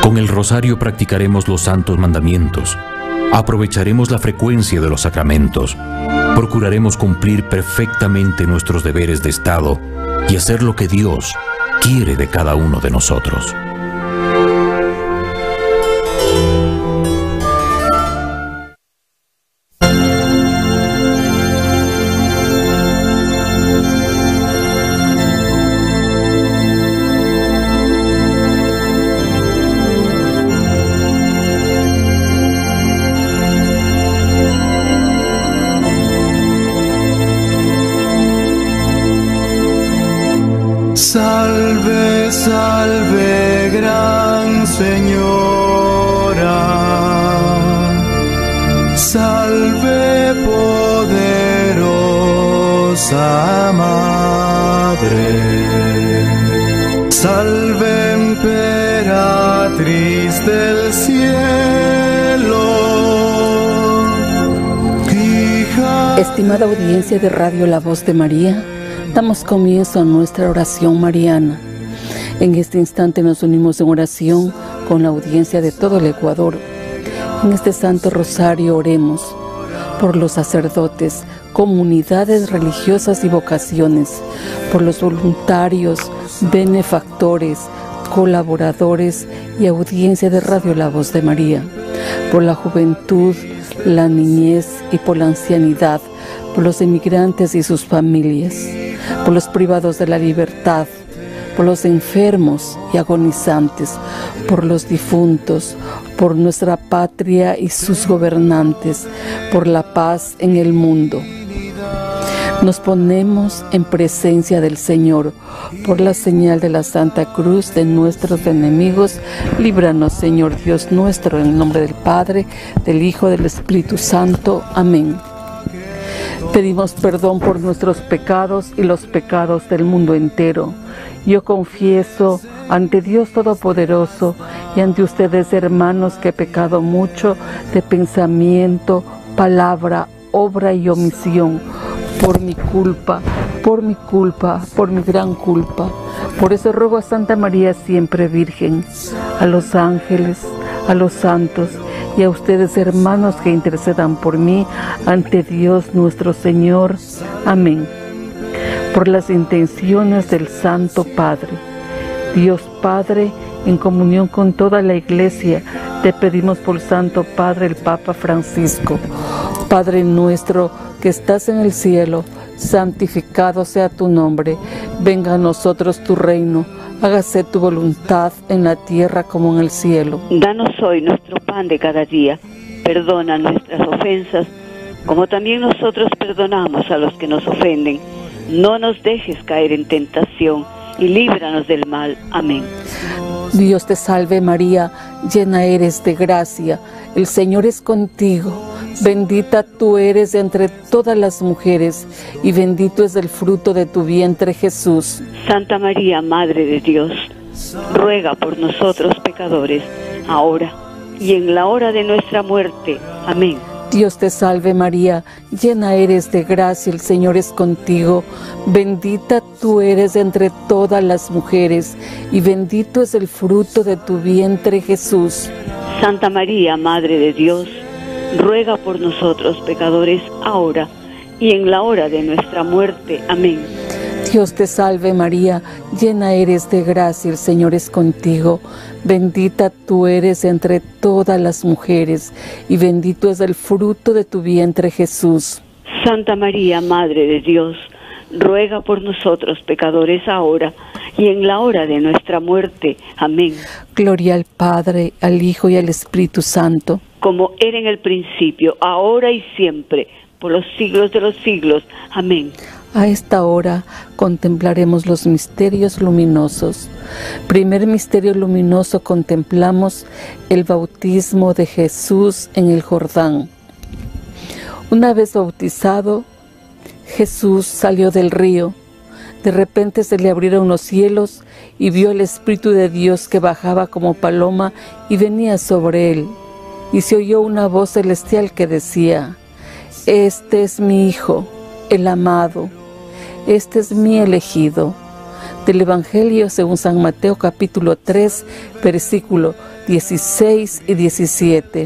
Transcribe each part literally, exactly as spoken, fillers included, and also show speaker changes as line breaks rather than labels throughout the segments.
Con el rosario practicaremos los santos mandamientos, aprovecharemos la frecuencia de los sacramentos, procuraremos cumplir perfectamente nuestros deberes de Estado y hacer lo que Dios quiere de cada uno de nosotros.
Salve, salve, gran Señora, salve, poderosa Madre, salve, emperatriz del cielo, hija.
Estimada audiencia de Radio La Voz de María, damos comienzo a nuestra oración mariana. En este instante nos unimos en oración con la audiencia de todo el Ecuador. En este Santo Rosario oremos por los sacerdotes, comunidades religiosas y vocaciones, por los voluntarios, benefactores, colaboradores y audiencia de Radio La Voz de María, por la juventud, la niñez y por la ancianidad, por los emigrantes y sus familias, por los privados de la libertad, por los enfermos y agonizantes, por los difuntos, por nuestra patria y sus gobernantes, por la paz en el mundo. Nos ponemos en presencia del Señor, por la señal de la Santa Cruz de nuestros enemigos. Líbranos, Señor Dios nuestro, en el nombre del Padre, del Hijo, del Espíritu Santo. Amén. Pedimos perdón por nuestros pecados y los pecados del mundo entero. Yo confieso ante Dios Todopoderoso y ante ustedes, hermanos, que he pecado mucho de pensamiento, palabra, obra y omisión, por mi culpa, por mi culpa, por mi gran culpa. Por eso ruego a Santa María siempre Virgen, a los ángeles, a los santos y a ustedes, hermanos, que intercedan por mí ante Dios nuestro Señor. Amén. Por las intenciones del Santo Padre, Dios Padre, en comunión con toda la Iglesia, te pedimos por Santo Padre el Papa Francisco. Padre nuestro que estás en el cielo, santificado sea tu nombre. Venga a nosotros tu reino. Hágase tu voluntad en la tierra como en el cielo.
Danos hoy nuestro pan de cada día. Perdona nuestras ofensas, como también nosotros perdonamos a los que nos ofenden. No nos dejes caer en tentación y líbranos del mal. Amén.
Dios te salve María, llena eres de gracia, el Señor es contigo. Bendita tú eres entre todas las mujeres, y bendito es el fruto de tu vientre, Jesús.
Santa María, Madre de Dios, ruega por nosotros pecadores, ahora y en la hora de nuestra muerte. Amén.
Dios te salve María, llena eres de gracia, el Señor es contigo. Bendita tú eres entre todas las mujeres, y bendito es el fruto de tu vientre, Jesús.
Santa María, Madre de Dios, ruega por nosotros pecadores, ahora y en la hora de nuestra muerte. Amén.
Dios te salve María, llena eres de gracia, el Señor es contigo. Bendita tú eres entre todas las mujeres, y bendito es el fruto de tu vientre, Jesús.
Santa María, Madre de Dios, ruega por nosotros pecadores, ahora y en la hora de nuestra muerte. Amén.
Gloria al Padre, al Hijo y al Espíritu Santo,
como era en el principio, ahora y siempre, por los siglos de los siglos. Amén.
A esta hora contemplaremos los misterios luminosos. Primer misterio luminoso, contemplamos el bautismo de Jesús en el Jordán. Una vez bautizado, Jesús salió del río. De repente se le abrieron los cielos y vio el Espíritu de Dios que bajaba como paloma y venía sobre él. Y se oyó una voz celestial que decía: Este es mi Hijo, el amado, este es mi elegido. Del Evangelio según San Mateo capítulo tres, versículo dieciséis y diecisiete.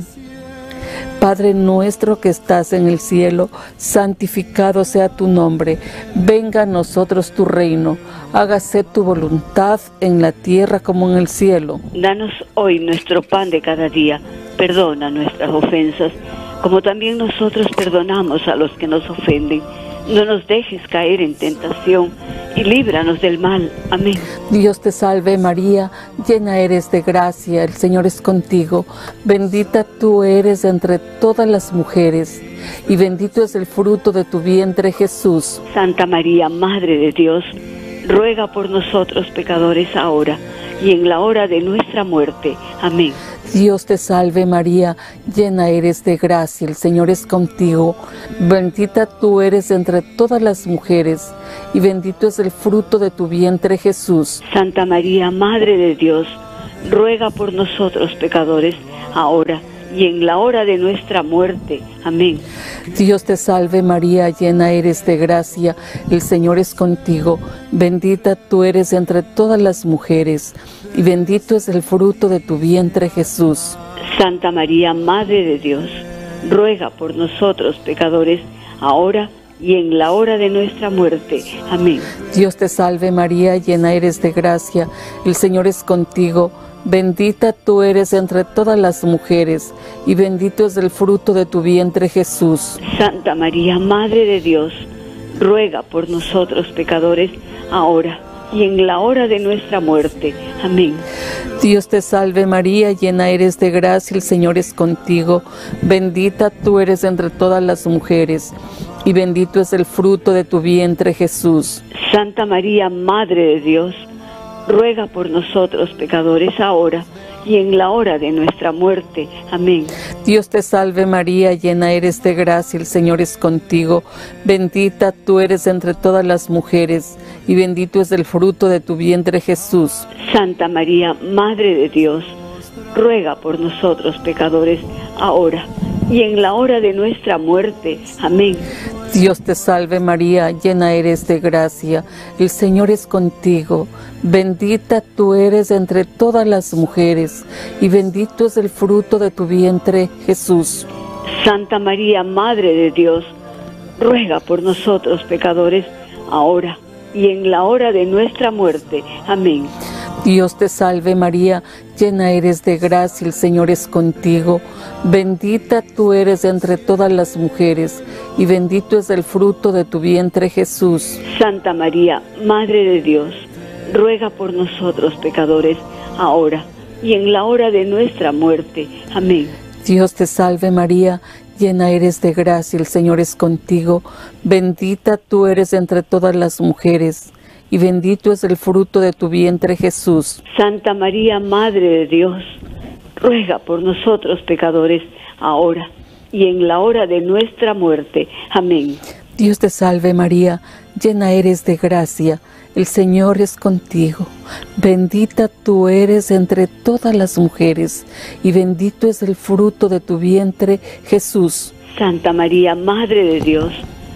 Padre nuestro que estás en el cielo, santificado sea tu nombre. Venga a nosotros tu reino. Hágase tu voluntad en la tierra como en el cielo.
Danos hoy nuestro pan de cada día. Perdona nuestras ofensas, como también nosotros perdonamos a los que nos ofenden. No nos dejes caer en tentación y líbranos del mal. Amén.
Dios te salve María, llena eres de gracia, el Señor es contigo. Bendita tú eres entre todas las mujeres, y bendito es el fruto de tu vientre, Jesús.
Santa María, Madre de Dios, ruega por nosotros pecadores ahora y en la hora de nuestra muerte. Amén.
Dios te salve María, llena eres de gracia, el Señor es contigo. Bendita tú eres entre todas las mujeres, y bendito es el fruto de tu vientre, Jesús.
Santa María, Madre de Dios, ruega por nosotros pecadores, ahora y en la hora de nuestra muerte. Amén.
Dios te salve María, llena eres de gracia, el Señor es contigo. Bendita tú eres entre todas las mujeres, y bendito es el fruto de tu vientre, Jesús.
Santa María, Madre de Dios, ruega por nosotros pecadores, ahora y en la hora de nuestra muerte. Amén.
Dios te salve María, llena eres de gracia, el Señor es contigo. Bendita tú eres entre todas las mujeres, y bendito es el fruto de tu vientre, Jesús.
Santa María, Madre de Dios, ruega por nosotros pecadores, ahora y en la hora de nuestra muerte. Amén.
Dios te salve María, llena eres de gracia, el Señor es contigo. Bendita tú eres entre todas las mujeres, y bendito es el fruto de tu vientre, Jesús.
Santa María, Madre de Dios, ruega por nosotros pecadores ahora y en la hora de nuestra muerte. Amén.
Dios te salve María, llena eres de gracia, el Señor es contigo. Bendita tú eres entre todas las mujeres, y bendito es el fruto de tu vientre, Jesús.
Santa María, Madre de Dios, ruega por nosotros pecadores ahora y en la hora de nuestra muerte. Amén.
Dios te salve María, llena eres de gracia, el Señor es contigo. Bendita tú eres entre todas las mujeres, y bendito es el fruto de tu vientre, Jesús.
Santa María, Madre de Dios, ruega por nosotros pecadores, ahora y en la hora de nuestra muerte. Amén.
Dios te salve María, llena eres de gracia, el Señor es contigo. Bendita tú eres entre todas las mujeres, y bendito es el fruto de tu vientre, Jesús.
Santa María, Madre de Dios, ruega por nosotros pecadores, ahora y en la hora de nuestra muerte. Amén.
Dios te salve María, llena eres de gracia, el Señor es contigo. Bendita tú eres entre todas las mujeres, y bendito es el fruto de tu vientre, Jesús.
Santa María, Madre de Dios, ruega por nosotros pecadores, ahora y en la hora de nuestra muerte. Amén.
Dios te salve María, llena eres de gracia, el Señor es contigo. Bendita tú eres entre todas las mujeres, y bendito es el fruto de tu vientre, Jesús.
Santa María, Madre de Dios,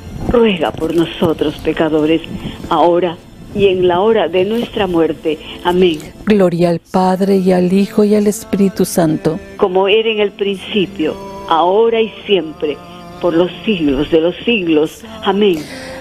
ruega por nosotros pecadores, ahora y en la hora de nuestra muerte. Amén.
Gloria al Padre, y al Hijo, y al Espíritu Santo.
Como era en el principio, ahora y siempre, por los siglos de los siglos. Amén.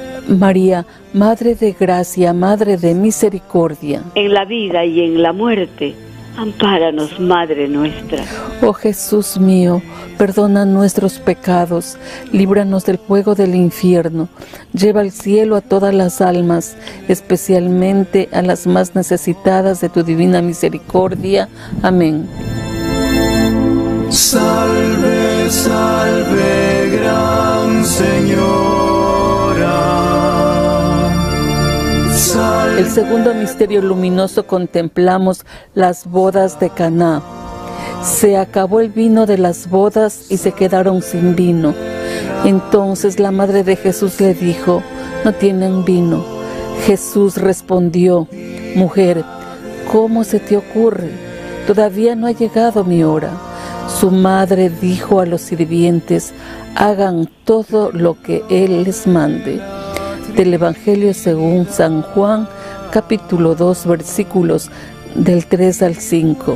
María, Madre de gracia, Madre de misericordia.
En la vida y en la muerte, ampáranos, Madre nuestra.
Oh Jesús mío, perdona nuestros pecados, líbranos del fuego del infierno, lleva al cielo a todas las almas, especialmente a las más necesitadas de tu divina misericordia. Amén.
Salve, salve, gran Señora. Salve.
El segundo misterio luminoso contemplamos las bodas de Caná. Se acabó el vino de las bodas y se quedaron sin vino. Entonces la madre de Jesús le dijo: no tienen vino. Jesús respondió: mujer, ¿cómo se te ocurre? Todavía no ha llegado mi hora. Su madre dijo a los sirvientes: hagan todo lo que Él les mande. Del Evangelio según San Juan, capítulo dos, versículos del tres al cinco.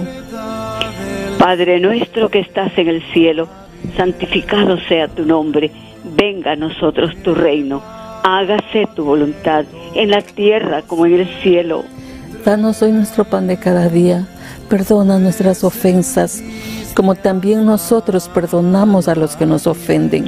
Padre nuestro que estás en el cielo, santificado sea tu nombre, venga a nosotros tu reino, hágase tu voluntad en la tierra como en el cielo.
Danos hoy nuestro pan de cada día, perdona nuestras ofensas, como también nosotros perdonamos a los que nos ofenden.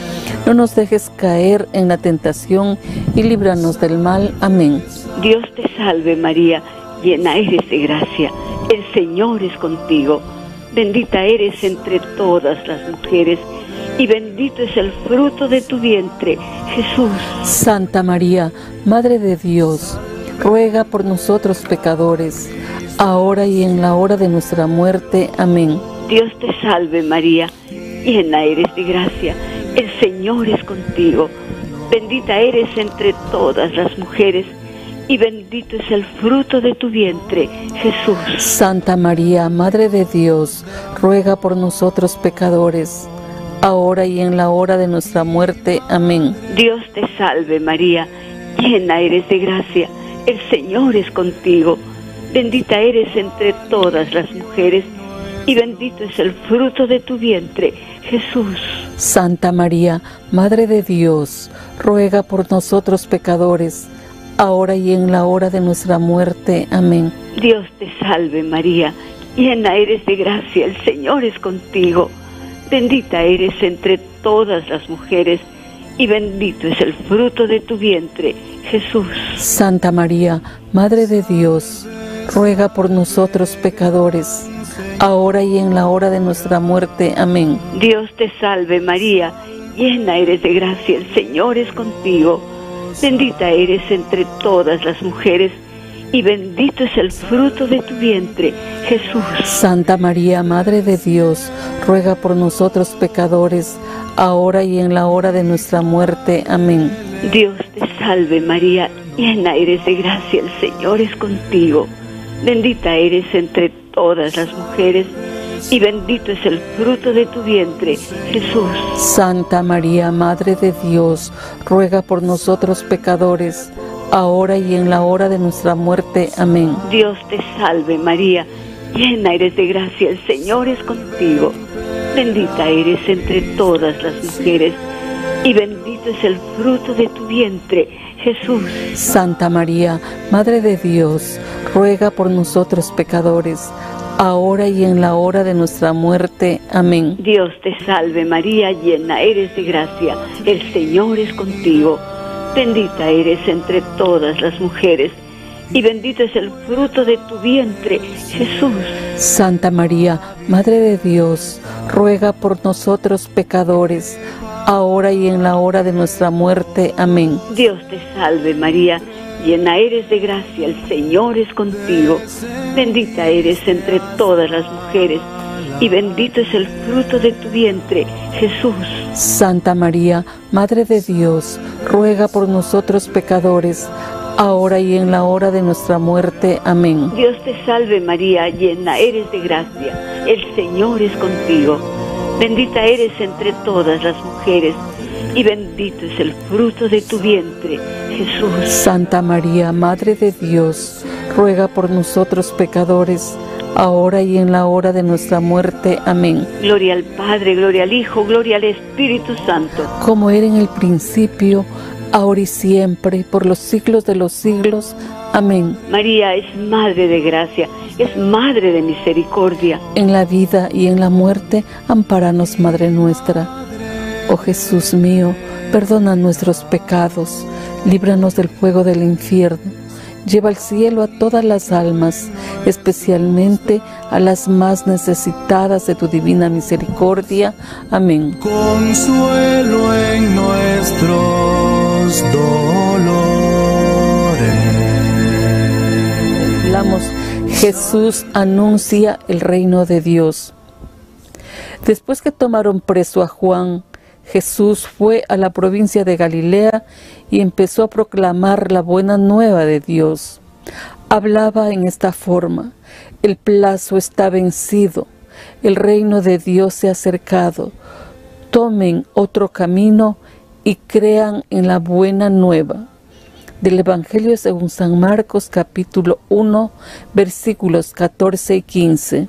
No nos dejes caer en la tentación y líbranos del mal. Amén.
Dios te salve María, llena eres de gracia, el Señor es contigo. Bendita eres entre todas las mujeres, y bendito es el fruto de tu vientre, Jesús.
Santa María, Madre de Dios, ruega por nosotros pecadores, ahora y en la hora de nuestra muerte. Amén.
Dios te salve María, llena eres de gracia, el Señor es contigo. Bendita eres entre todas las mujeres, y bendito es el fruto de tu vientre, Jesús.
Santa María, Madre de Dios, ruega por nosotros pecadores, ahora y en la hora de nuestra muerte. Amén.
Dios te salve María, llena eres de gracia, el Señor es contigo. Bendita eres entre todas las mujeres, y bendito es el fruto de tu vientre, Jesús.
Santa María, Madre de Dios, ruega por nosotros pecadores, ahora y en la hora de nuestra muerte. Amén.
Dios te salve María, llena eres de gracia, el Señor es contigo. Bendita eres entre todas las mujeres, y bendito es el fruto de tu vientre, Jesús.
Santa María, Madre de Dios, ruega por nosotros pecadores, ahora y en la hora de nuestra muerte. Amén.
Dios te salve María, llena eres de gracia, el Señor es contigo. Bendita eres entre todas las mujeres, y bendito es el fruto de tu vientre, Jesús.
Santa María, Madre de Dios, ruega por nosotros pecadores, ahora y en la hora de nuestra muerte. Amén.
Dios te salve María, llena eres de gracia, el Señor es contigo. Bendita eres entre todas las mujeres, y bendito es el fruto de tu vientre, Jesús.
Santa María, Madre de Dios, ruega por nosotros pecadores, ahora y en la hora de nuestra muerte. Amén.
Dios te salve María, llena eres de gracia, el Señor es contigo. Bendita eres entre todas las mujeres, y bendito es el fruto de tu vientre, Jesús.
Santa María, Madre de Dios, ruega por nosotros pecadores, ahora y en la hora de nuestra muerte. Amén.
Dios te salve María, llena eres de gracia, el Señor es contigo. Bendita eres entre todas las mujeres, y bendito es el fruto de tu vientre, Jesús.
Santa María, Madre de Dios, ruega por nosotros pecadores, ahora y en la hora de nuestra muerte. Amén.
Dios te salve María, llena eres de gracia, el Señor es contigo. Bendita eres entre todas las mujeres, y bendito es el fruto de tu vientre, Jesús.
Santa María, Madre de Dios, ruega por nosotros pecadores, ahora y en la hora de nuestra muerte. Amén.
Dios te salve María, llena eres de gracia, el Señor es contigo. Bendita eres entre todas las mujeres, y bendito es el fruto de tu vientre, Jesús.
Santa María, Madre de Dios, ruega por nosotros pecadores, ahora y en la hora de nuestra muerte. Amén.
Gloria al Padre, gloria al Hijo, gloria al Espíritu Santo.
Como era en el principio, ahora y siempre, por los siglos de los siglos. Amén.
María es Madre de gracia, es Madre de misericordia.
En la vida y en la muerte, ampáranos, Madre nuestra. Oh Jesús mío, perdona nuestros pecados, líbranos del fuego del infierno, lleva al cielo a todas las almas, especialmente a las más necesitadas de tu divina misericordia. Amén.
Consuelo en nuestros dolores.
Hablamos, Jesús anuncia el reino de Dios. Después que tomaron preso a Juan, Jesús fue a la provincia de Galilea y empezó a proclamar la buena nueva de Dios. Hablaba en esta forma: el plazo está vencido, el reino de Dios se ha acercado. Tomen otro camino y crean en la buena nueva. Del Evangelio según San Marcos, capítulo uno, versículos catorce y quince.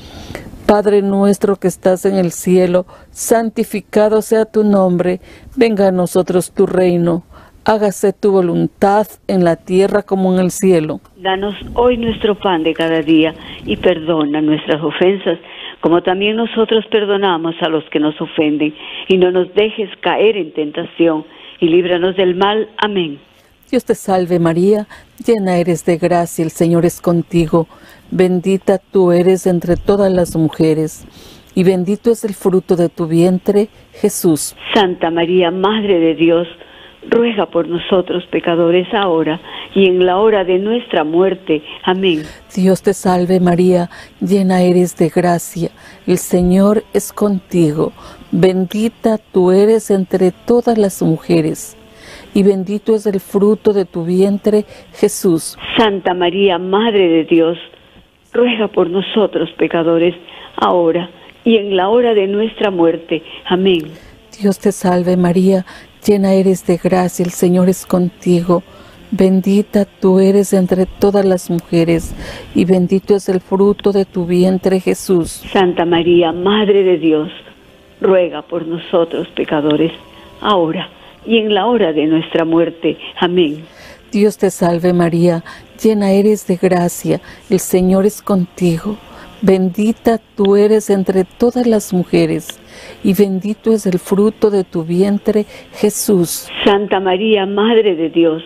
Padre nuestro que estás en el cielo, santificado sea tu nombre, venga a nosotros tu reino, hágase tu voluntad en la tierra como en el cielo.
Danos hoy nuestro pan de cada día y perdona nuestras ofensas, como también nosotros perdonamos a los que nos ofenden, y no nos dejes caer en tentación, y líbranos del mal. Amén.
Dios te salve María, llena eres de gracia, el Señor es contigo, bendita tú eres entre todas las mujeres, y bendito es el fruto de tu vientre, Jesús.
Santa María, Madre de Dios, ruega por nosotros pecadores ahora y en la hora de nuestra muerte. Amén.
Dios te salve María, llena eres de gracia, el Señor es contigo, bendita tú eres entre todas las mujeres, y bendito es el fruto de tu vientre, Jesús.
Santa María, Madre de Dios, ruega por nosotros pecadores, ahora y en la hora de nuestra muerte. Amén.
Dios te salve María, llena eres de gracia, el Señor es contigo, bendita tú eres entre todas las mujeres, y bendito es el fruto de tu vientre, Jesús.
Santa María, Madre de Dios, ruega por nosotros pecadores, ahora y en la hora de nuestra muerte. Amén.
Dios te salve María, llena eres de gracia, el Señor es contigo, bendita tú eres entre todas las mujeres, y bendito es el fruto de tu vientre, Jesús.
Santa María, Madre de Dios,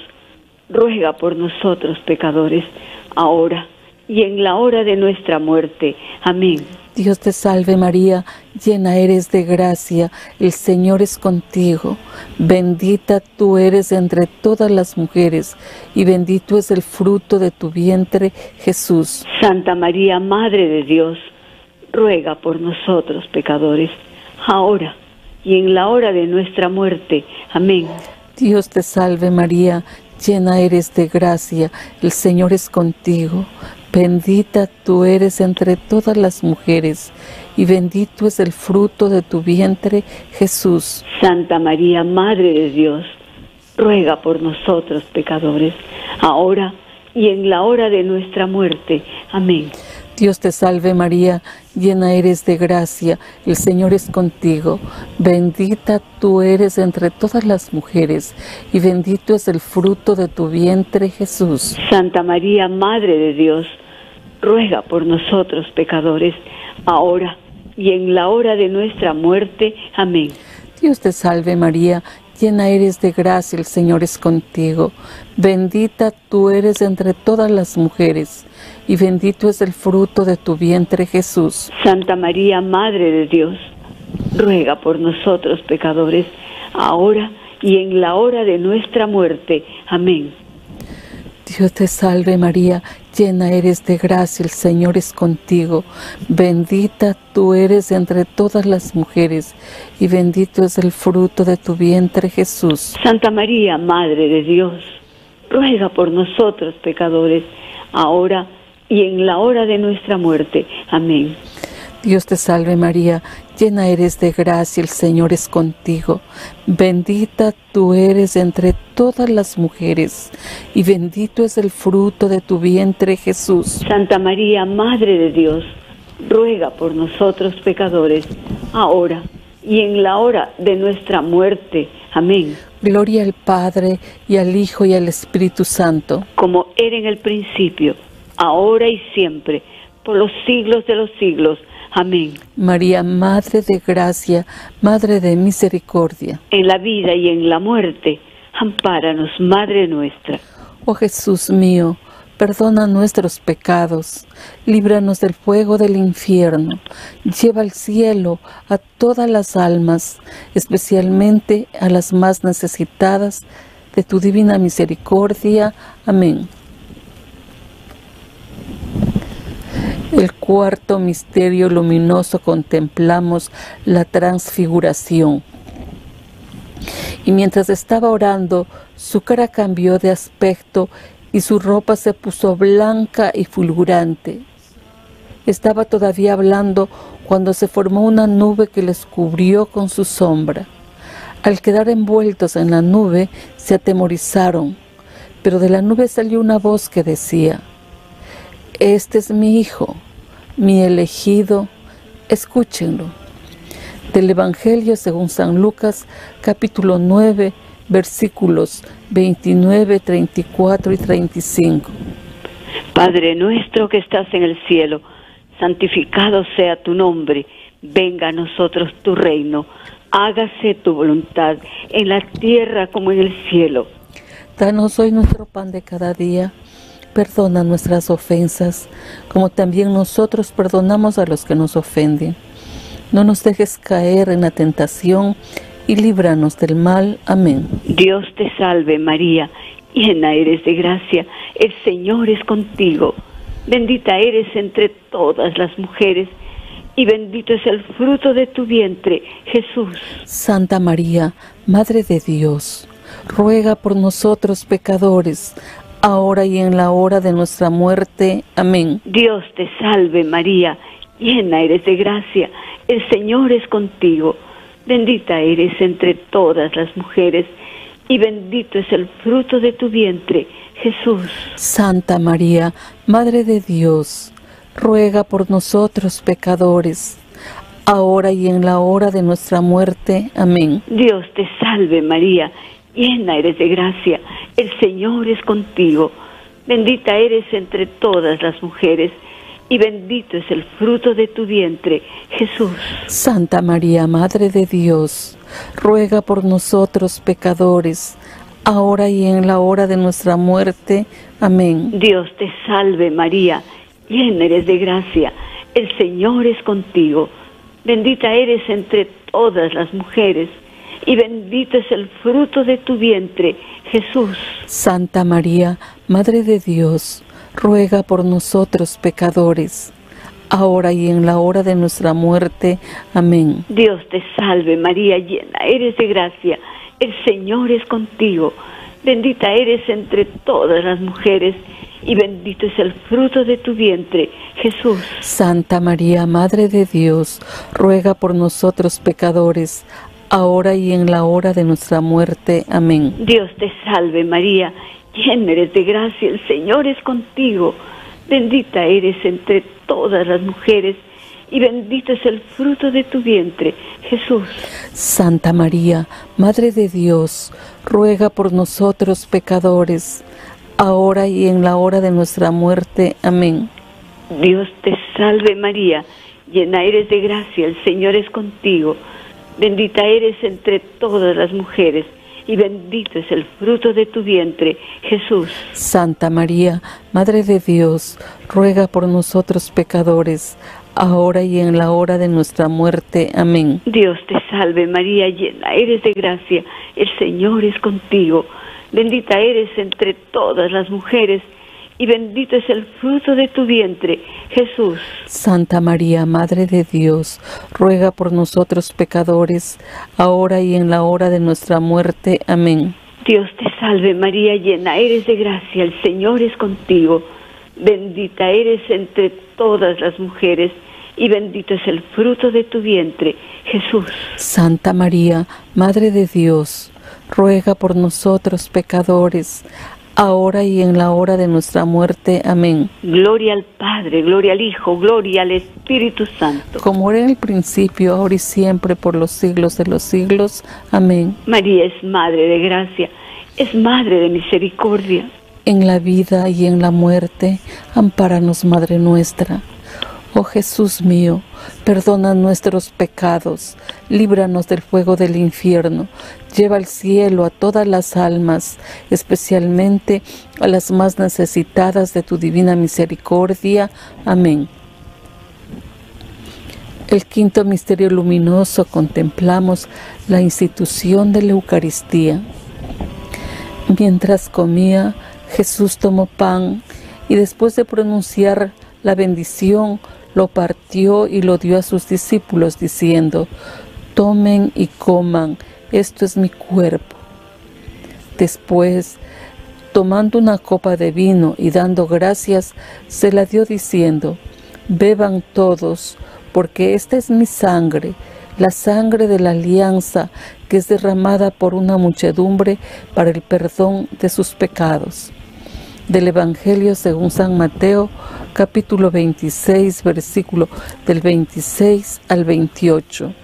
ruega por nosotros pecadores, ahora y en la hora de nuestra muerte. Amén.
Dios te salve María, llena eres de gracia, el Señor es contigo, bendita tú eres entre todas las mujeres, y bendito es el fruto de tu vientre, Jesús.
Santa María, Madre de Dios, ruega por nosotros pecadores, ahora y en la hora de nuestra muerte. Amén.
Dios te salve María, llena eres de gracia, el Señor es contigo, bendita tú eres entre todas las mujeres, y bendito es el fruto de tu vientre, Jesús.
Santa María, Madre de Dios, ruega por nosotros pecadores, ahora y en la hora de nuestra muerte. Amén.
Dios te salve María, llena eres de gracia, el Señor es contigo, bendita tú eres entre todas las mujeres, y bendito es el fruto de tu vientre, Jesús.
Santa María, Madre de Dios, ruega por nosotros pecadores, ahora y en la hora de nuestra muerte. Amén.
Dios te salve María, llena eres de gracia, el Señor es contigo, bendita tú eres entre todas las mujeres, y bendito es el fruto de tu vientre, Jesús.
Santa María, Madre de Dios, ruega por nosotros pecadores, ahora y en la hora de nuestra muerte. Amén.
Dios te salve María, llena eres de gracia, el Señor es contigo, bendita tú eres entre todas las mujeres, y bendito es el fruto de tu vientre, Jesús.
Santa María, Madre de Dios, ruega por nosotros pecadores, ahora y en la hora de nuestra muerte. Amén.
Dios te salve María, llena eres de gracia, el Señor es contigo, bendita tú eres entre todas las mujeres, y bendito es el fruto de tu vientre, Jesús.
Santa María, Madre de Dios, ruega por nosotros pecadores, ahora y en la hora de nuestra muerte. Amén.
Gloria al Padre, y al Hijo, y al Espíritu Santo.
Como era en el principio, ahora y siempre, por los siglos de los siglos. Amén.
María, Madre de Gracia, Madre de Misericordia.
En la vida y en la muerte, ampáranos, Madre nuestra.
Oh Jesús mío, perdona nuestros pecados, líbranos del fuego del infierno, lleva al cielo a todas las almas, especialmente a las más necesitadas de tu divina misericordia. Amén. El cuarto misterio luminoso contemplamos la transfiguración. Y mientras estaba orando, su cara cambió de aspecto y su ropa se puso blanca y fulgurante. Estaba todavía hablando cuando se formó una nube que les cubrió con su sombra. Al quedar envueltos en la nube, se atemorizaron, Pero de la nube salió una voz que decía: este es mi Hijo, mi elegido, escúchenlo. Del Evangelio según San Lucas, capítulo nueve, versículos veintinueve, treinta y cuatro y treinta y cinco.
Padre nuestro que estás en el cielo, santificado sea tu nombre, venga a nosotros tu reino, hágase tu voluntad en la tierra como en el cielo.
Danos hoy nuestro pan de cada día, perdona nuestras ofensas, como también nosotros perdonamos a los que nos ofenden. No nos dejes caer en la tentación y líbranos del mal. Amén.
Dios te salve María, llena eres de gracia, el Señor es contigo. Bendita eres entre todas las mujeres, y bendito es el fruto de tu vientre, Jesús.
Santa María, Madre de Dios, ruega por nosotros pecadores, ahora y en la hora de nuestra muerte. Amén.
Dios te salve María, llena eres de gracia, el Señor es contigo. Bendita eres entre todas las mujeres, y bendito es el fruto de tu vientre, Jesús.
Santa María, Madre de Dios, ruega por nosotros pecadores, ahora y en la hora de nuestra muerte. Amén.
Dios te salve María, llena eres de gracia, el Señor es contigo. Bendita eres entre todas las mujeres, y bendito es el fruto de tu vientre, Jesús.
Santa María, Madre de Dios, ruega por nosotros pecadores, ahora y en la hora de nuestra muerte. Amén.
Dios te salve María, llena eres de gracia, el Señor es contigo. Bendita eres entre todas las mujeres, y bendito es el fruto de tu vientre, Jesús.
Santa María, Madre de Dios, ruega por nosotros pecadores, ahora y en la hora de nuestra muerte. Amén.
Dios te salve María, llena eres de gracia, el Señor es contigo. Bendita eres entre todas las mujeres, y bendito es el fruto de tu vientre, Jesús.
Santa María, Madre de Dios, ruega por nosotros pecadores, ahora y en la hora de nuestra muerte. Amén.
Dios te salve María, llena eres de gracia, el Señor es contigo. Bendita eres entre todas las mujeres, y bendito es el fruto de tu vientre, Jesús.
Santa María, Madre de Dios, ruega por nosotros pecadores, ahora y en la hora de nuestra muerte. Amén.
Dios te salve María, llena eres de gracia, el Señor es contigo. Bendita eres entre todas las mujeres, y bendito es el fruto de tu vientre, Jesús.
Santa María, Madre de Dios, ruega por nosotros pecadores, ahora y en la hora de nuestra muerte. Amén.
Dios te salve María, llena eres de gracia, el Señor es contigo. Bendita eres entre todas las mujeres, y bendito es el fruto de tu vientre, Jesús.
Santa María, Madre de Dios, ruega por nosotros pecadores, ahora y en la hora de nuestra muerte. Amén.
Dios te salve María, llena eres de gracia, el Señor es contigo. Bendita eres entre todas las mujeres, y bendito es el fruto de tu vientre, Jesús.
Santa María, Madre de Dios, ruega por nosotros pecadores, ahora y en la hora de nuestra muerte. Amén.
Gloria al Padre, gloria al Hijo, gloria al Espíritu Santo.
Como era en el principio, ahora y siempre, por los siglos de los siglos. Amén.
María es Madre de gracia, es Madre de misericordia.
En la vida y en la muerte, ampáranos, Madre nuestra. Oh Jesús mío, perdona nuestros pecados, líbranos del fuego del infierno, lleva al cielo a todas las almas, especialmente a las más necesitadas de tu divina misericordia. Amén. El quinto misterio luminoso, contemplamos la institución de la Eucaristía. Mientras comía, Jesús tomó pan y después de pronunciar la bendición, lo partió y lo dio a sus discípulos, diciendo: tomen y coman, esto es mi cuerpo. Después, tomando una copa de vino y dando gracias, se la dio diciendo: beban todos, porque esta es mi sangre, la sangre de la alianza que es derramada por una muchedumbre para el perdón de sus pecados. Del Evangelio según San Mateo, capítulo veintiséis, versículo del veintiséis al veintiocho.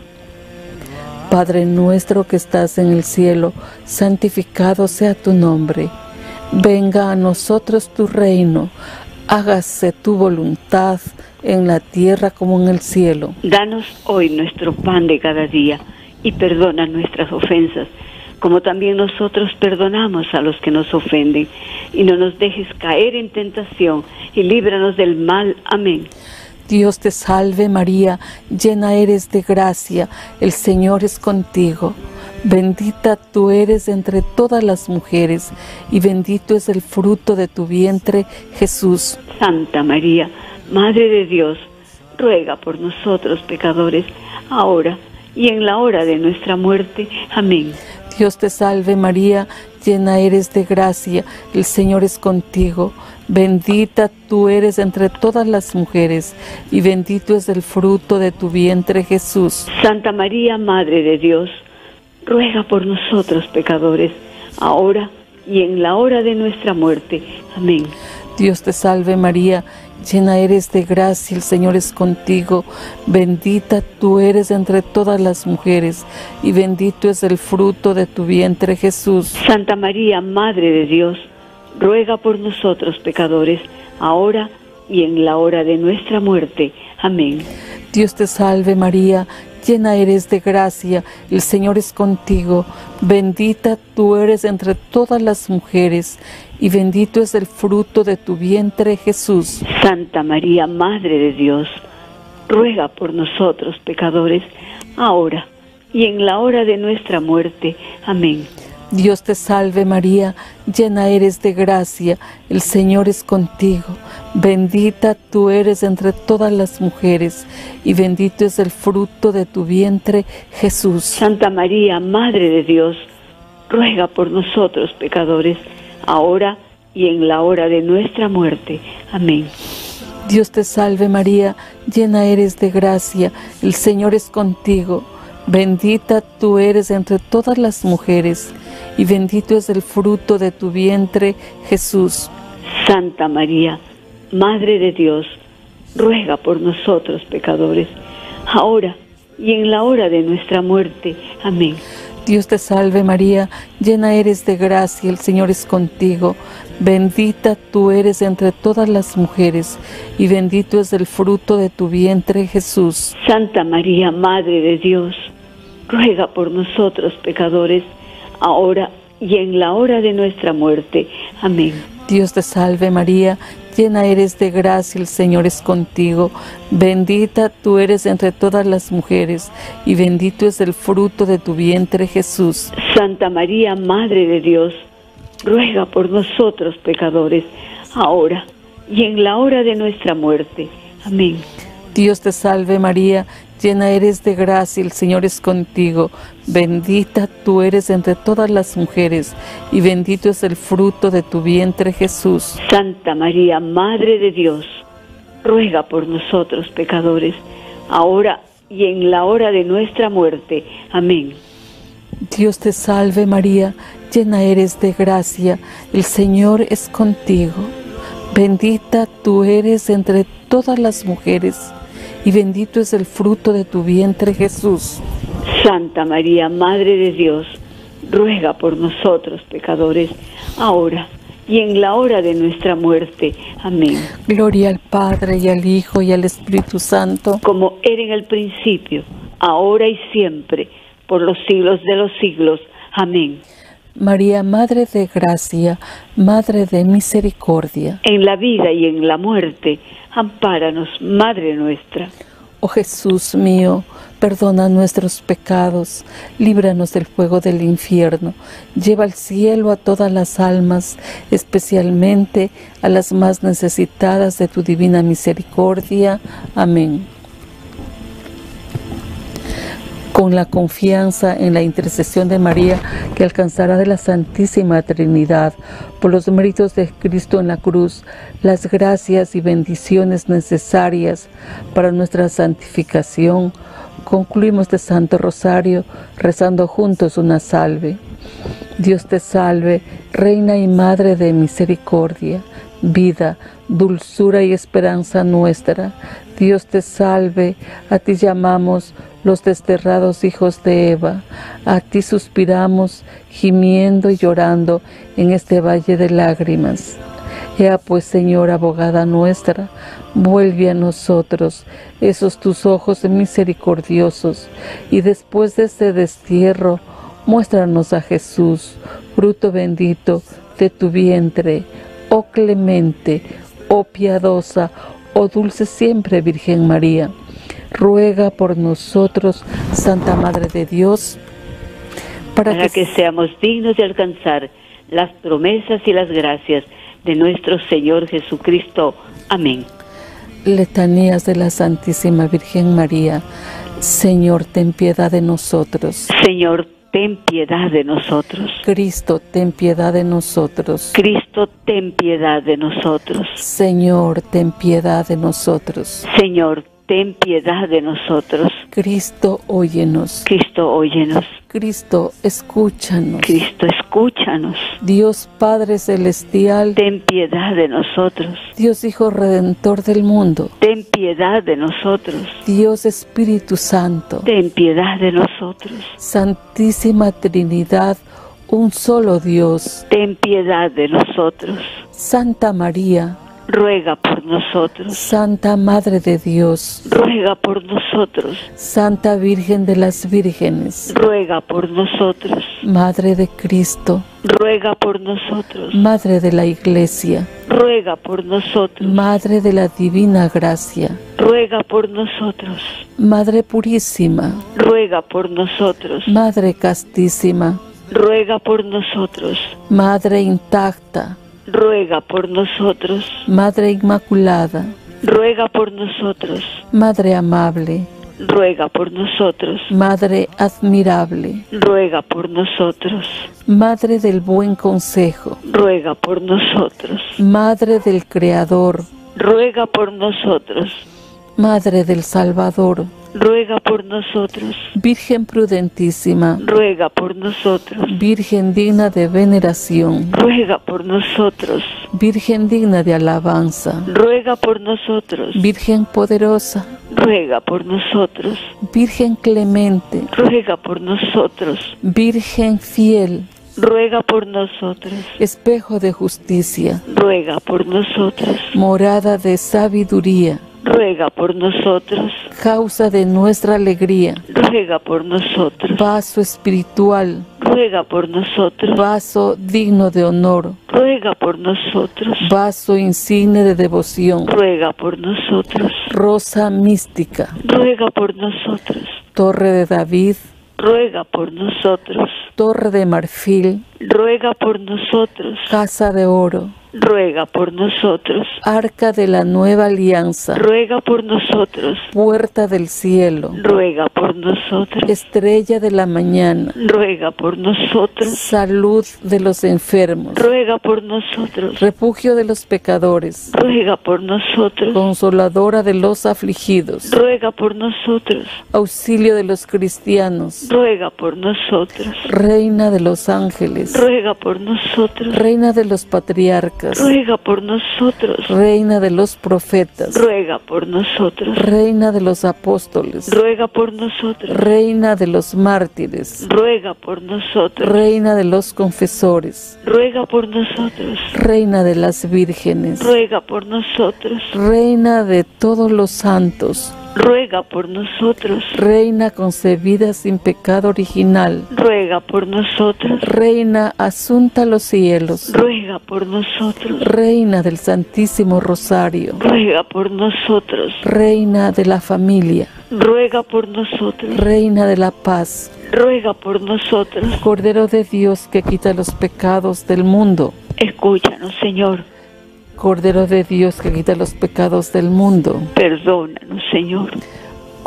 Padre nuestro que estás en el cielo, santificado sea tu nombre. Venga a nosotros tu reino, hágase tu voluntad en la tierra como en el cielo.
Danos hoy nuestro pan de cada día y perdona nuestras ofensas, como también nosotros perdonamos a los que nos ofenden. Y no nos dejes caer en tentación y líbranos del mal. Amén.
Dios te salve María, llena eres de gracia, el Señor es contigo. Bendita tú eres entre todas las mujeres, y bendito es el fruto de tu vientre, Jesús.
Santa María, Madre de Dios, ruega por nosotros pecadores, ahora y en la hora de nuestra muerte. Amén.
Dios te salve María, llena eres de gracia, el Señor es contigo. Bendita tú eres entre todas las mujeres, y bendito es el fruto de tu vientre, Jesús.
Santa María, Madre de Dios, ruega por nosotros pecadores, ahora y en la hora de nuestra muerte. Amén.
Dios te salve María, llena eres de gracia, el Señor es contigo. Bendita tú eres entre todas las mujeres, y bendito es el fruto de tu vientre, Jesús.
Santa María, Madre de Dios, ruega por nosotros pecadores, ahora y en la hora de nuestra muerte. Amén.
Dios te salve María, llena eres de gracia, el Señor es contigo. Bendita tú eres entre todas las mujeres, y bendito es el fruto de tu vientre, Jesús.
Santa María, Madre de Dios, ruega por nosotros pecadores, ahora y en la hora de nuestra muerte. Amén.
Dios te salve María, llena eres de gracia, el Señor es contigo. Bendita tú eres entre todas las mujeres, y bendito es el fruto de tu vientre, Jesús.
Santa María, Madre de Dios, ruega por nosotros pecadores, ahora y en la hora de nuestra muerte. Amén.
Dios te salve María, llena eres de gracia, el Señor es contigo. Bendita tú eres entre todas las mujeres, y bendito es el fruto de tu vientre, Jesús.
Santa María, Madre de Dios, ruega por nosotros pecadores, ahora y en la hora de nuestra muerte. Amén.
Dios te salve María, llena eres de gracia, el Señor es contigo. Bendita tú eres entre todas las mujeres, y bendito es el fruto de tu vientre, Jesús.
Santa María, Madre de Dios, ruega por nosotros pecadores, ahora y en la hora de nuestra muerte. Amén.
Dios te salve María, llena eres de gracia, el Señor es contigo. Bendita tú eres entre todas las mujeres, y bendito es el fruto de tu vientre, Jesús.
Santa María, Madre de Dios, ruega por nosotros pecadores, ahora y en la hora de nuestra muerte. Amén.
Dios te salve María, llena eres de gracia, el Señor es contigo. Bendita tú eres entre todas las mujeres, y bendito es el fruto de tu vientre, Jesús.
Santa María, Madre de Dios, ruega por nosotros pecadores, ahora y en la hora de nuestra muerte. Amén.
Dios te salve María, llena eres de gracia, el Señor es contigo. Bendita tú eres entre todas las mujeres, y bendito es el fruto de tu vientre, Jesús.
Santa María, Madre de Dios, ruega por nosotros pecadores, ahora y en la hora de nuestra muerte. Amén.
Gloria al Padre, y al Hijo, y al Espíritu Santo,
como era en el principio, ahora y siempre, por los siglos de los siglos. Amén.
María, Madre de gracia, Madre de misericordia,
en la vida y en la muerte, ampáranos, Madre nuestra.
Oh Jesús mío, perdona nuestros pecados, líbranos del fuego del infierno, lleva al cielo a todas las almas, especialmente a las más necesitadas de tu divina misericordia. Amén. con la confianza en la intercesión de María que alcanzará de la Santísima Trinidad, por los méritos de Cristo en la cruz, las gracias y bendiciones necesarias para nuestra santificación, concluimos este Santo Rosario rezando juntos una salve. Dios te salve, Reina y Madre de misericordia, vida, dulzura y esperanza nuestra. Dios te salve, a ti llamamos los desterrados hijos de Eva, a ti suspiramos, gimiendo y llorando en este valle de lágrimas. Ea pues, Señora, abogada nuestra, vuelve a nosotros esos tus ojos misericordiosos, y después de este destierro, muéstranos a Jesús, fruto bendito de tu vientre, oh clemente, oh piadosa, oh dulce siempre Virgen María. Ruega por nosotros, Santa Madre de Dios, para,
para que, que seamos dignos de alcanzar las promesas y las gracias de nuestro Señor Jesucristo. Amén.
Letanías de la Santísima Virgen María. Señor, ten piedad de nosotros.
Señor, ten piedad de nosotros.
Cristo, ten piedad de nosotros.
Cristo, ten piedad de nosotros.
Señor, ten piedad de nosotros.
Señor, ten piedad de nosotros.
Cristo, óyenos.
Cristo, óyenos.
Cristo, escúchanos.
Cristo, escúchanos.
Dios Padre Celestial,
ten piedad de nosotros.
Dios Hijo Redentor del mundo,
ten piedad de nosotros.
Dios Espíritu Santo,
ten piedad de nosotros.
Santísima Trinidad, un solo Dios,
ten piedad de nosotros.
Santa María,
ruega por nosotros.
Santa Madre de Dios,
ruega por nosotros.
Santa Virgen de las Vírgenes,
ruega por nosotros.
Madre de Cristo,
ruega por nosotros.
Madre de la Iglesia,
ruega por nosotros.
Madre de la Divina Gracia,
ruega por nosotros.
Madre Purísima,
ruega por nosotros.
Madre Castísima,
ruega por nosotros.
Madre Intacta,
ruega por nosotros.
Madre Inmaculada,
ruega por nosotros.
Madre Amable,
ruega por nosotros.
Madre Admirable,
ruega por nosotros.
Madre del Buen Consejo,
ruega por nosotros.
Madre del Creador,
ruega por nosotros.
Madre del Salvador,
ruega por nosotros.
Virgen prudentísima,
ruega por nosotros.
Virgen digna de veneración,
ruega por nosotros.
Virgen digna de alabanza,
ruega por nosotros.
Virgen poderosa,
ruega por nosotros.
Virgen clemente,
ruega por nosotros.
Virgen fiel,
ruega por nosotros.
Espejo de justicia,
ruega por nosotros.
Morada de sabiduría,
ruega por nosotros.
Causa de nuestra alegría,
ruega por nosotros.
Vaso espiritual,
ruega por nosotros.
Vaso digno de honor,
ruega por nosotros.
Vaso insigne de devoción,
ruega por nosotros.
Rosa mística,
ruega por nosotros.
Torre de David,
ruega por nosotros.
Torre de marfil,
ruega por nosotros.
Casa de oro,
ruega por nosotros.
Arca de la nueva alianza,
ruega por nosotros.
Puerta del cielo,
ruega por nosotros.
Estrella de la mañana,
ruega por nosotros.
Salud de los enfermos,
ruega por nosotros.
Refugio de los pecadores,
ruega por nosotros.
Consoladora de los afligidos,
ruega por nosotros.
Auxilio de los cristianos,
ruega por nosotros.
Reina de los ángeles,
ruega por nosotros.
Reina de los patriarcas,
ruega por nosotros.
Reina de los profetas,
ruega por nosotros.
Reina de los apóstoles,
ruega por nosotros.
Reina de los mártires,
ruega por nosotros.
Reina de los confesores,
ruega por nosotros.
Reina de las vírgenes,
ruega por nosotros.
Reina de todos los santos,
ruega por nosotros.
Reina concebida sin pecado original,
ruega por nosotros.
Reina asunta a los cielos,
ruega por nosotros.
Reina del Santísimo Rosario,
ruega por nosotros.
Reina de la familia,
ruega por nosotros.
Reina de la paz,
ruega por nosotros.
Cordero de Dios que quita los pecados del mundo,
escúchanos, Señor.
Cordero de Dios que quita los pecados del mundo,
perdónanos, Señor.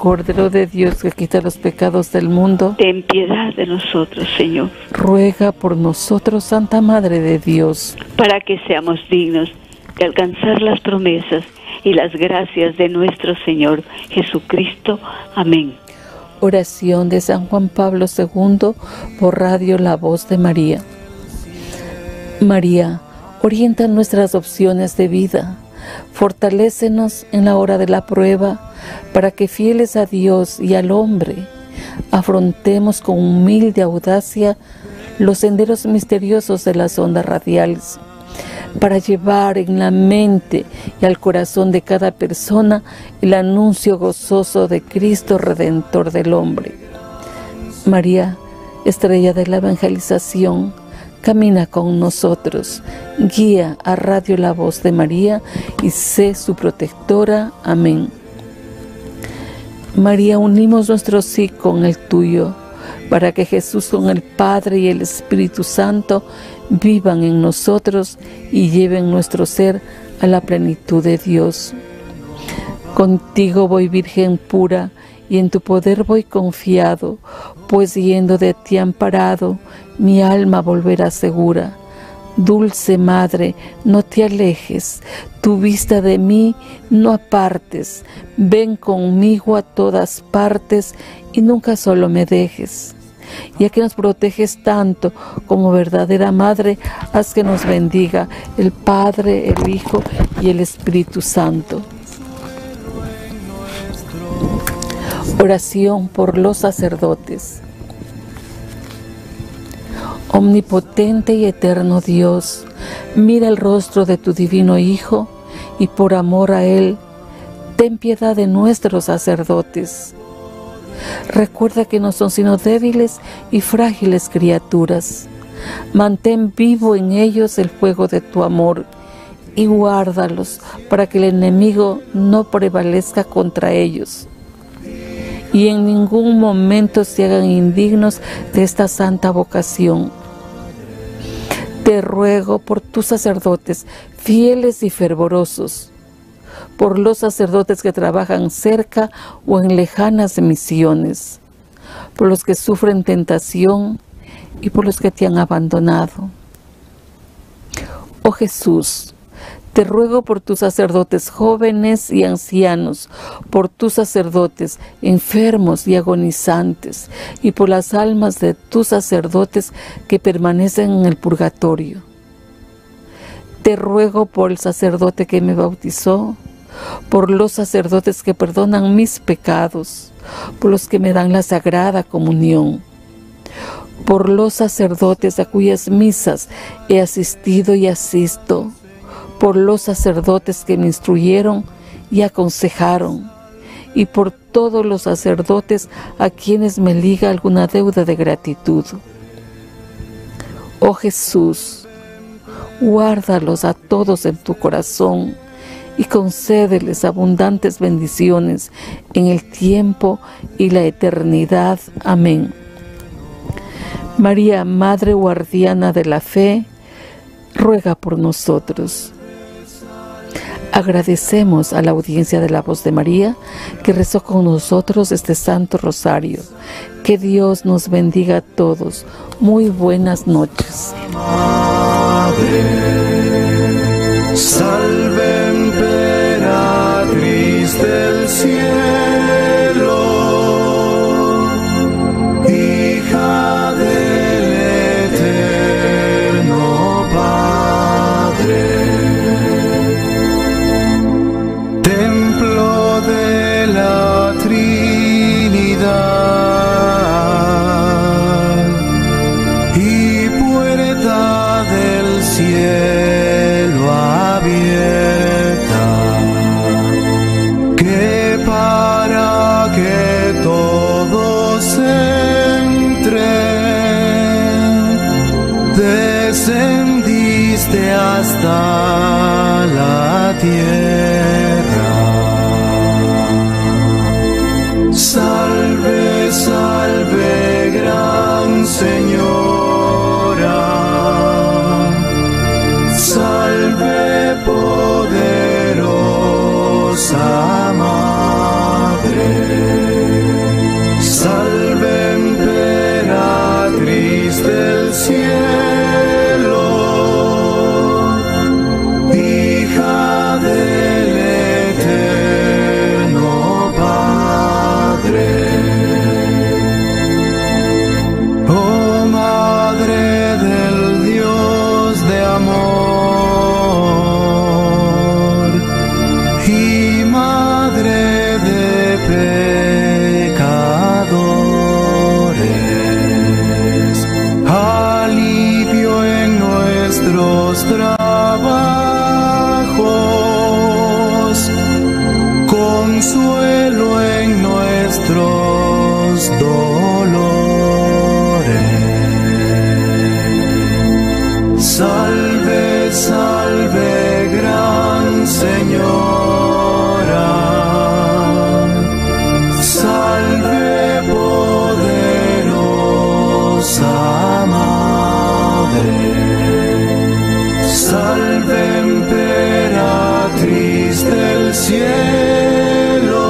Cordero de Dios que quita los pecados del mundo,
ten piedad de nosotros, Señor.
Ruega por nosotros, Santa Madre de Dios,
para que seamos dignos de alcanzar las promesas y las gracias de nuestro Señor Jesucristo. Amén.
Oración de San Juan Pablo segundo por Radio La Voz de María. María, orienta nuestras opciones de vida, fortalécenos en la hora de la prueba, para que fieles a Dios y al hombre, afrontemos con humilde audacia los senderos misteriosos de las ondas radiales, para llevar en la mente y al corazón de cada persona el anuncio gozoso de Cristo Redentor del hombre. María, estrella de la evangelización, camina con nosotros, guía a Radio La Voz de María y sé su protectora. Amén. María, unimos nuestro sí con el tuyo, para que Jesús con el Padre y el Espíritu Santo vivan en nosotros y lleven nuestro ser a la plenitud de Dios. Contigo voy, Virgen pura, y en tu poder voy confiado, pues yendo de ti amparado, mi alma volverá segura. Dulce Madre, no te alejes, tu vista de mí no apartes, ven conmigo a todas partes y nunca solo me dejes. Ya que nos proteges tanto como verdadera Madre, haz que nos bendiga el Padre, el Hijo y el Espíritu Santo. Oración por los sacerdotes. Omnipotente y eterno Dios, mira el rostro de tu divino Hijo y por amor a Él, ten piedad de nuestros sacerdotes. Recuerda que no son sino débiles y frágiles criaturas. Mantén vivo en ellos el fuego de tu amor y guárdalos para que el enemigo no prevalezca contra ellos y en ningún momento se hagan indignos de esta santa vocación. Te ruego por tus sacerdotes fieles y fervorosos, por los sacerdotes que trabajan cerca o en lejanas misiones, por los que sufren tentación y por los que te han abandonado. Oh Jesús, te ruego por tus sacerdotes jóvenes y ancianos, por tus sacerdotes enfermos y agonizantes, y por las almas de tus sacerdotes que permanecen en el purgatorio. Te ruego por el sacerdote que me bautizó, por los sacerdotes que perdonan mis pecados, por los que me dan la sagrada comunión, por los sacerdotes a cuyas misas he asistido y asisto, por los sacerdotes que me instruyeron y aconsejaron, y por todos los sacerdotes a quienes me liga alguna deuda de gratitud. Oh Jesús, guárdalos a todos en tu corazón y concédeles abundantes bendiciones en el tiempo y la eternidad. Amén. María, Madre guardiana de la fe, ruega por nosotros. Agradecemos a la audiencia de La Voz de María que rezó con nosotros este Santo Rosario. Que Dios nos bendiga a todos. Muy buenas noches.
Madre, salve emperatriz del cielo, hija del eterno Padre, templo de la Trinidad y puerta del cielo abierta, que para que todos entren descendiste hasta la tierra. Salve, salve, gran Señora, salve, poderosa Madre. consuelo en nuestros dolores. Salve, salve, gran Señora. Salve, poderosa Madre. Salve, emperatriz del cielo,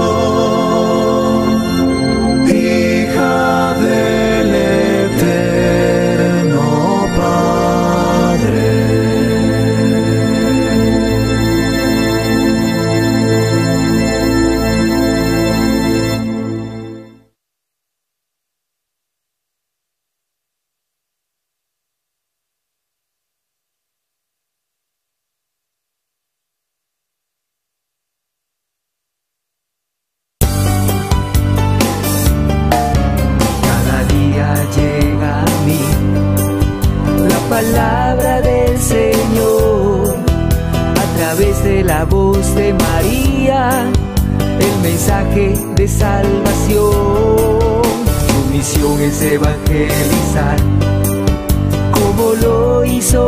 hija del eterno Padre.
Palabra del Señor, a través de la voz de María, el mensaje de salvación. Su misión es evangelizar, como lo hizo